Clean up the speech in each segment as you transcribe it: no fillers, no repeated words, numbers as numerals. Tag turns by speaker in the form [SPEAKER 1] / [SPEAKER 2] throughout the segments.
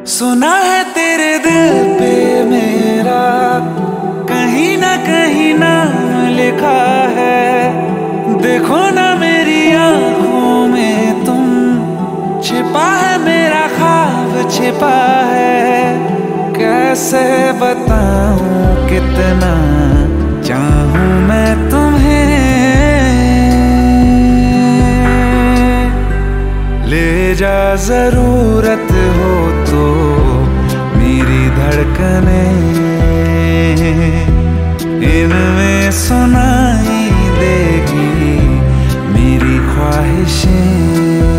[SPEAKER 1] सुना है तेरे दिल पे मेरा कहीं ना कहीं नाम लिखा है। देखो ना मेरी आंखों में तुम, छिपा है मेरा ख्वाब छिपा है। कैसे बताऊं कितना चाहूं मैं तुम्हें। ले जा जरूरत हो तो मेरी धड़कने, इनमें सुनाई देगी मेरी ख्वाहिशें।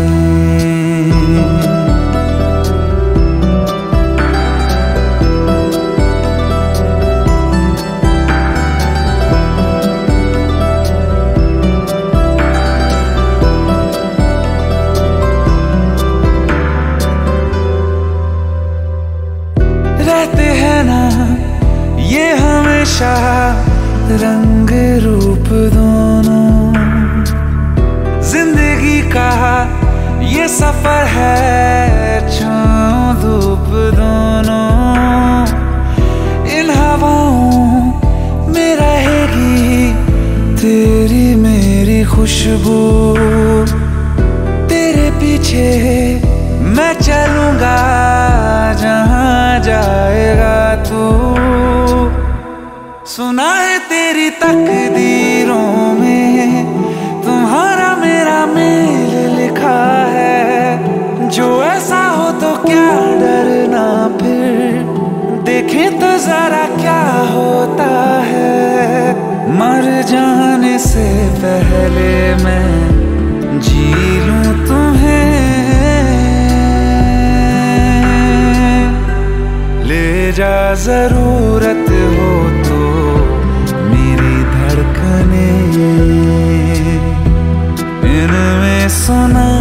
[SPEAKER 1] रहते हैं ना ये हमेशा रंग रूप दोनों, जिंदगी का ये सफर है छाँव धूप दोनों। इन हवाओं में रहेगी तेरी मेरी खुशबू, तेरे पीछे मैं चलूंगा जहां जाएगा तू। सुना है तेरी तकदीरों में तुम्हारा मेरा मेल लिखा है। जो ऐसा हो तो क्या डरना, फिर देखें तो जरा क्या होता है। मर जाने से पहले मैं जी लूं तुम्हें। ले जा जरूरत हो तो मेरी धड़कने, इनमें सुना